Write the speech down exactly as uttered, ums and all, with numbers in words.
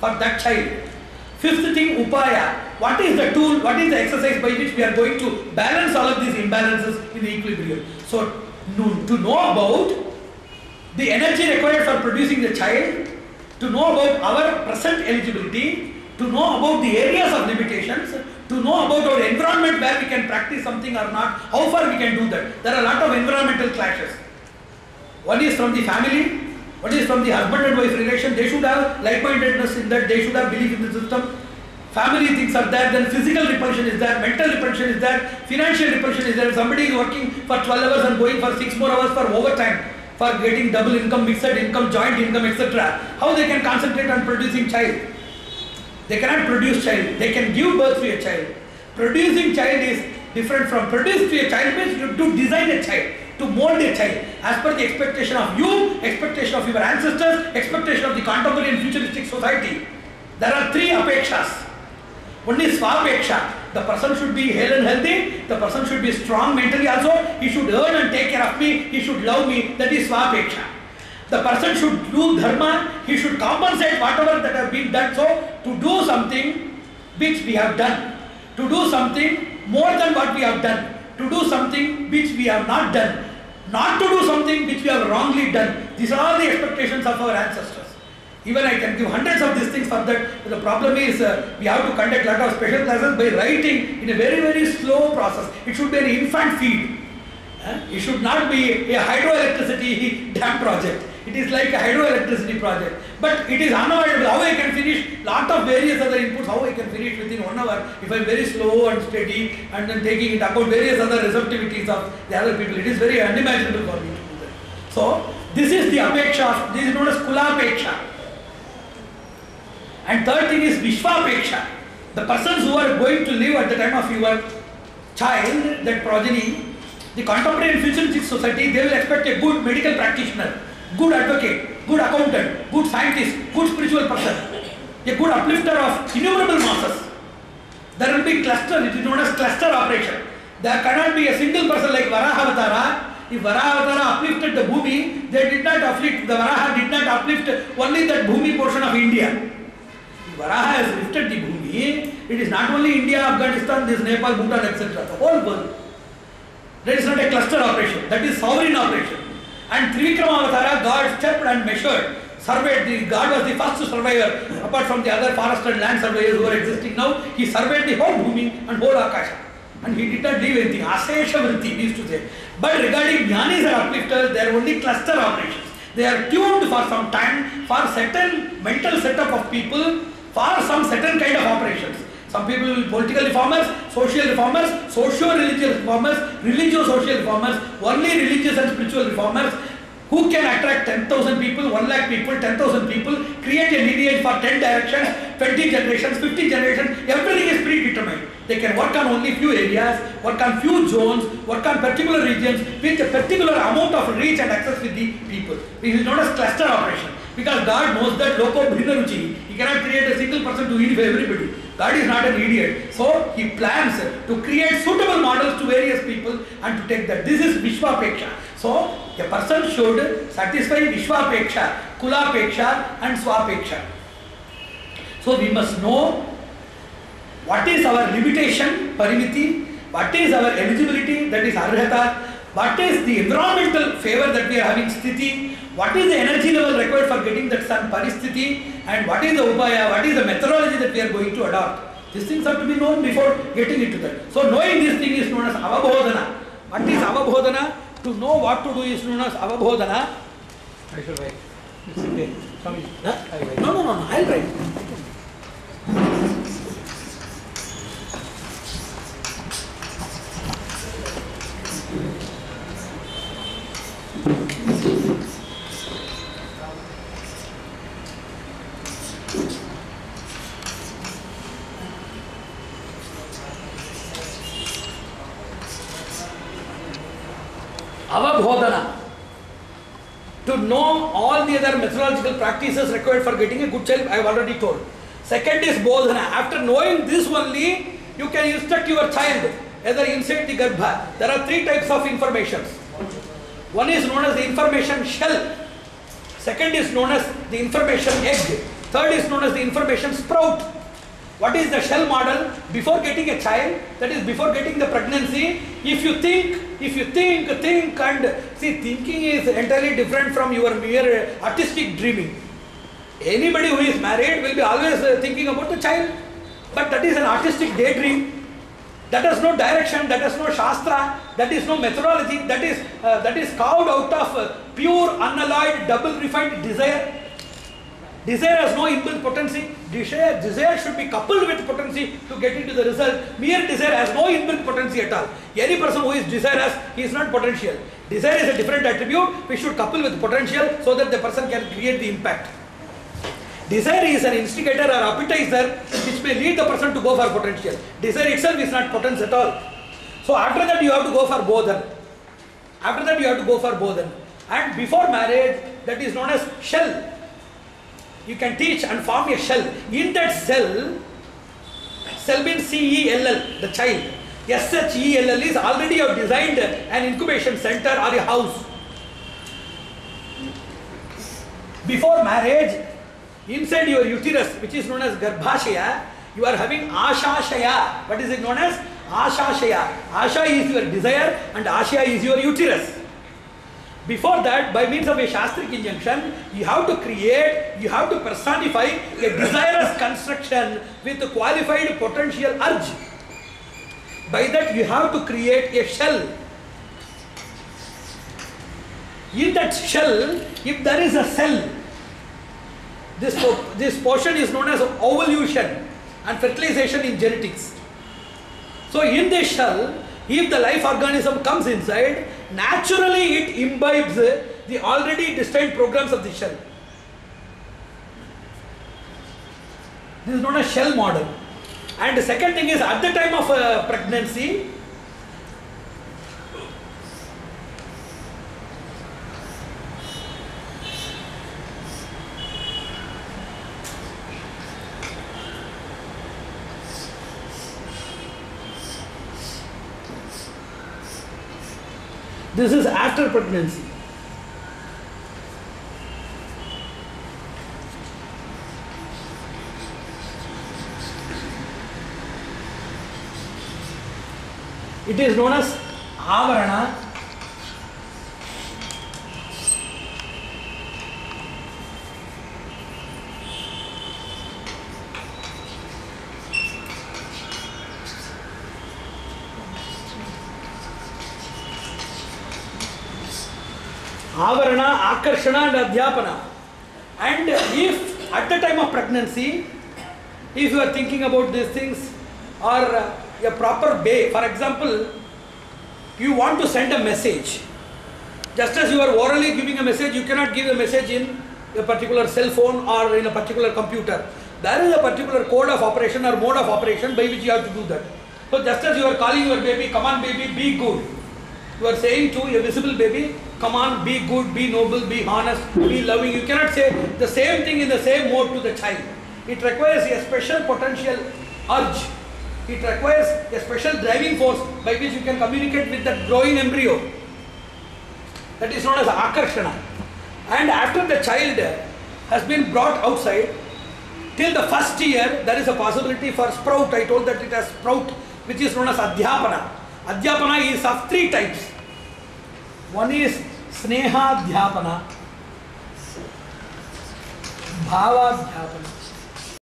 for that child. Fifth thing, upaya. What is the tool, what is the exercise by which we are going to balance all of these imbalances in the equilibrium? So, no, to know about the energy required for producing the child, to know about our present eligibility, to know about the areas of limitations, to know about our environment where we can practice something or not, how far we can do that. There are a lot of environmental clashes. One is from the family, one is from the husband and wife relation. They should have like-mindedness in that, they should have belief in the system. Family things are there, then physical repulsion is there, mental repulsion is there, financial repulsion is there. Somebody is working for twelve hours and going for six more hours for overtime, for getting double income, mixed income, joint income, et cetera. How they can concentrate on producing child? They cannot produce child. They can give birth to a child. Producing child is different from produce to a child means you to design a child, to mold a child as per the expectation of you, expectation of your ancestors, expectation of the contemporary and futuristic society. There are three apekshas. One is swapeksha. The person should be hale and healthy. The person should be strong mentally also. He should earn and take care of me. He should love me. That is swapeksha. The person should do dharma. He should compensate whatever that have been done. So, to do something which we have done. To do something more than what we have done. To do something which we have not done. Not to do something which we have wrongly done. These are all the expectations of our ancestors. Even I can give hundreds of these things for that. But the problem is uh, we have to conduct a lot of special classes by writing in a very very slow process. It should be an infant feed. Uh, it should not be a hydroelectricity dam project. It is like a hydroelectricity project. But it is unavoidable. How I can finish lot of various other inputs, how I can finish within one hour if I am very slow and steady and then taking into account various other receptivities of the other people. It is very unimaginable for me to do that. So, this is the apeksha, this is known as kulapeksha. And third thing is Vishwapeksha. The persons who are going to live at the time of your child, that progeny, the contemporary and futuristic society, they will expect a good medical practitioner, good advocate, good accountant, good scientist, good spiritual person, a good uplifter of innumerable masses. There will be cluster, it is known as cluster operation. There cannot be a single person like Varahavatara. If Varahavatara uplifted the Bhumi, they did not uplift, the Varaha did not uplift only that Bhumi portion of India. Varaha has lifted the Bhumi. It is not only India, Afghanistan, this Nepal, Bhutan, et cetera. The whole world. That is not a cluster operation. That is sovereign operation. And Trivikrama Avatara, God stepped and measured, surveyed. The God was the first surveyor, apart from the other forest and land surveyors who are existing now. He surveyed the whole Bhumi and whole Akasha. And he did not leave anything. Asesha Vritti, he used to say. But regarding Jnanis and uplifters, they are only cluster operations. They are tuned for some time for certain mental setup of people, for some certain kind of operations. Some people, political reformers, social reformers, socio-religious reformers, religio-social reformers, only religious and spiritual reformers, who can attract ten thousand people, one lakh people, ten thousand people, create a lineage for ten directions, twenty generations, fifty generations, everything is predetermined. They can work on only few areas, work on few zones, work on particular regions with a particular amount of reach and access with the people. This is known as cluster operation. Because God knows that loko bhinna ruchi. He cannot create a single person to eat for everybody. God is not an idiot. So he plans to create suitable models to various people and to take that. This is Vishwapeksha. So a person should satisfy Vishwapeksha, Kulapeksha and Swapeksha. So we must know what is our limitation, parimiti, what is our eligibility, that is arhata, what is the environmental favor that we are having, sthiti, what is the energy level required for getting that sun, paristhiti, and what is the upaya, what is the methodology that we are going to adopt. These things have to be known before getting into that. So knowing this thing is known as avabodhana. What is avabodhana? To know what to do is known as avabodhana. I should write. It's okay. Huh? No, no, no, no, I'll write. Avabodhana. To know all the other methodological practices required for getting a good child, I have already told. Second is bodhana. After knowing this only, you can instruct your child, either inside the garbha. There are three types of informations. One is known as the information shell. Second is known as the information egg. Third is known as the information sprout. What is the shell model? Before getting a child, that is before getting the pregnancy, if you think, if you think, think and see, thinking is entirely different from your mere artistic dreaming. Anybody who is married will be always thinking about the child, but that is an artistic daydream. That has no direction, that has no shastra, that is no methodology, that is, uh, that is carved out of uh, pure, unalloyed, double refined desire. Desire has no inbuilt potency. Desire, desire should be coupled with potency to get into the result. Mere desire has no inbuilt potency at all. Any person who is desirous, he is not potential. Desire is a different attribute. We should couple with potential so that the person can create the impact. Desire is an instigator or appetizer which may lead the person to go for potential. Desire itself is not potence at all. So after that you have to go for bodhan. After that you have to go for bodhan. And before marriage, that is known as shell. You can teach and form a shell. In that cell, cell means C E L L, the child. S H E L L is already you have designed an incubation center or a house. Before marriage, inside your uterus, which is known as Garbhashaya, you are having Ashashaya. What is it known as? Ashashaya. Asha is your desire and Ashaya is your uterus. Before that, by means of a Shastric injunction, you have to create, you have to personify a desirous construction with a qualified potential urge. By that, you have to create a shell. In that shell, if there is a cell, this, this portion is known as ovulation and fertilization in genetics. So, in this shell, if the life organism comes inside, naturally it imbibes the already destined programs of the shell. This is known as shell model. And the second thing is, at the time of uh, pregnancy, this is after pregnancy. It is known as Avarana. Avarana, Akarshana and Adhyapana. And if at the time of pregnancy, if you are thinking about these things, or uh, a proper way, for example, you want to send a message. Just as you are orally giving a message, you cannot give a message in a particular cell phone or in a particular computer. There is a particular code of operation or mode of operation by which you have to do that. So just as you are calling your baby, come on baby, be good. You are saying to a visible baby, come on, be good, be noble, be honest, be loving. You cannot say the same thing in the same mode to the child. It requires a special potential urge. It requires a special driving force by which you can communicate with that growing embryo. That is known as Akarshana. And after the child has been brought outside, till the first year, there is a possibility for sprout. I told that it has sprout, which is known as Adhyapana. Adhyapana is of three types. One is Sneha Dhyapana, Bhava Dhyapana,